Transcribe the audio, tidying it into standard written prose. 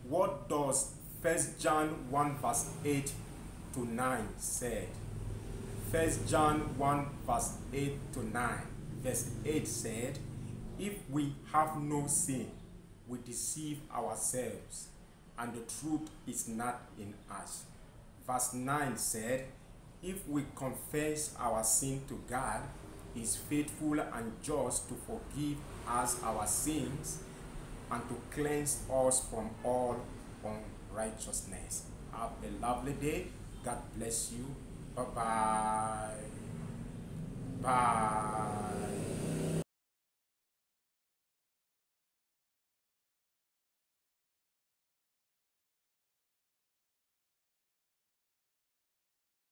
What does 1 John 1 verse 8 to 9 said? 1 John 1 verse 8 to 9. Verse 8 said, if we have no sin, we deceive ourselves, and the truth is not in us. Verse 9 said, if we confess our sin to God, He is faithful and just to forgive us our sins and to cleanse us from all unrighteousness. Have a lovely day. God bless you. Bye-bye. Bye.